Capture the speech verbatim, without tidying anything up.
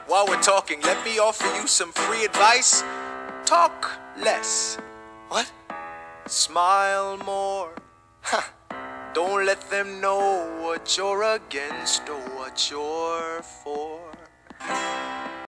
while we're talking, let me offer you some free advice. Talk less. What? Smile more. Huh. Don't let them know what you're against or what you're for.